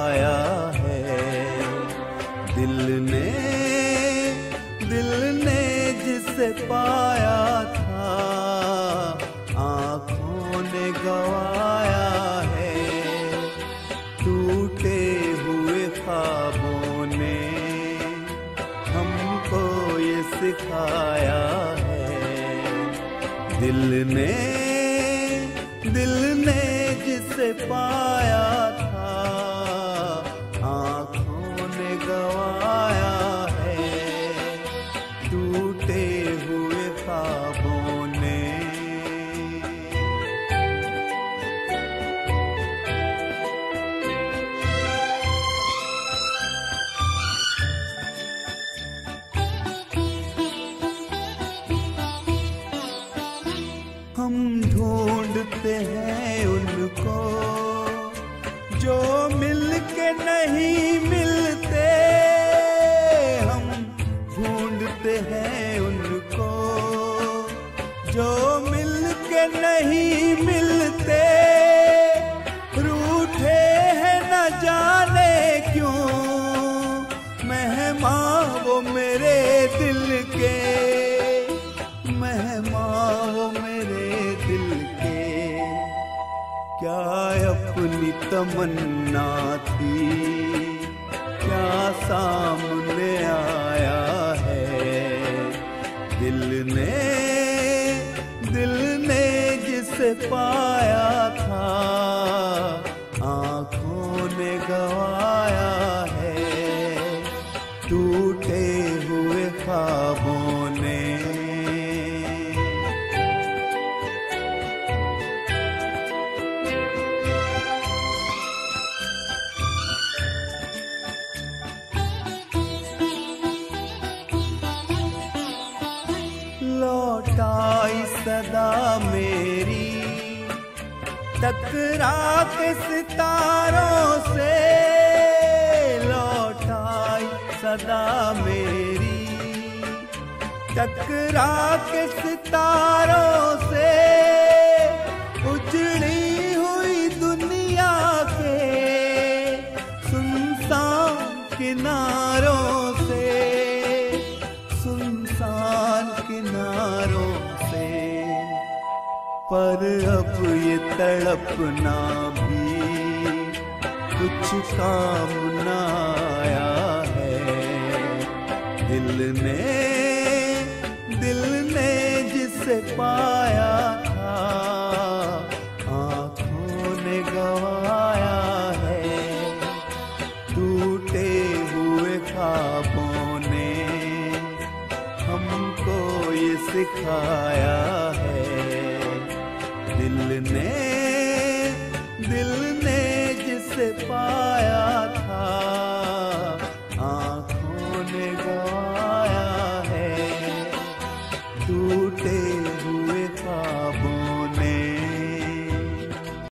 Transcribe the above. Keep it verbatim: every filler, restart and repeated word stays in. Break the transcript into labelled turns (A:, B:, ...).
A: सिखाया है। दिल ने दिल ने जिसे पाया था, आँखों ने गवाया है। टूटे हुए ख्वाबों ने हमको ये सिखाया है। दिल ने दिल ने जिसे पाया था, आँखों ने गवाया है। टूटे हुए ख्वाबों ने। हम ढूंढते हैं उनको जो मिलके नहीं मिलते। हम ढूंढते हैं उनको जो मिलके नहीं मिलते। रूठे हैं न जाने क्यों मेहमान वो मेरे दिल के, मेहमान वो मेरे दिल के। क्या अपनी तमन्ना थी, क्या सामने आया है। दिल ने दिल ने जिसे पाया था, आँखों ने गवाया है। टूटे हुए ख्वाबों ने। लौटाई सदा मेरी टकरा के सितारों से। लौटाई सदा मेरी टकरा के सितारों से। उजड़ी हुई दुनिया के सुनसान किनारों से, सुनसान किनारों से। पर अब ये तड़पना भी कुछ काम न आया है। दिल ने दिल ने जिसे पाया था, आँखों ने गवाया है। टूटे हुए ख्वाबों ने हमको ये सिखाया है। दिल ने दिल ने जिसे पाया